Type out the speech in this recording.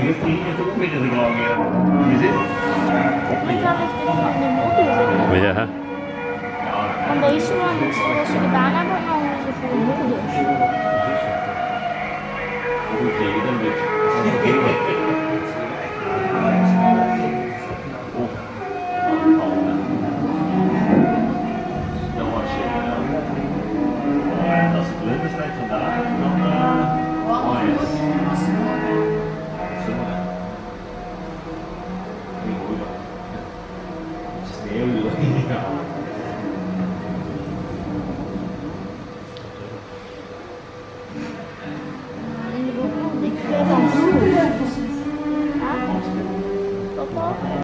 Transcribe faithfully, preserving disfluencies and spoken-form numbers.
je vrienden toch ook weer in de gang. Je zit. Ik dacht dat dit nog de motor zit. Ja. Want deze man, zoals ze gedaan hebben, dan is het voor de modus. Hoe tegen dan dit? Als het lente staat vandaag, dan uh, oh yes. Zo. Ik hoor dat. Het is heel leuk.